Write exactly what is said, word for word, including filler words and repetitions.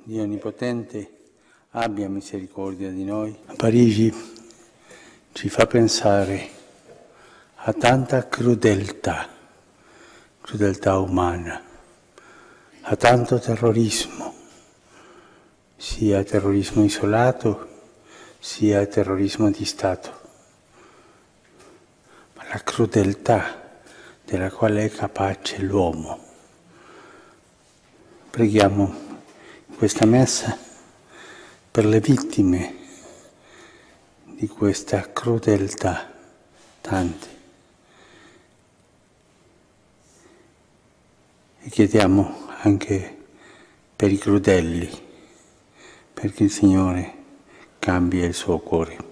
Dio Onnipotente abbia misericordia di noi. Parigi ci fa pensare a tanta crudeltà, crudeltà umana, a tanto terrorismo, sia terrorismo isolato, sia terrorismo di Stato. Ma la crudeltà della quale è capace l'uomo. Preghiamo in questa messa per le vittime di questa crudeltà, tante. E chiediamo anche per i crudeli, perché il Signore cambia il suo cuore.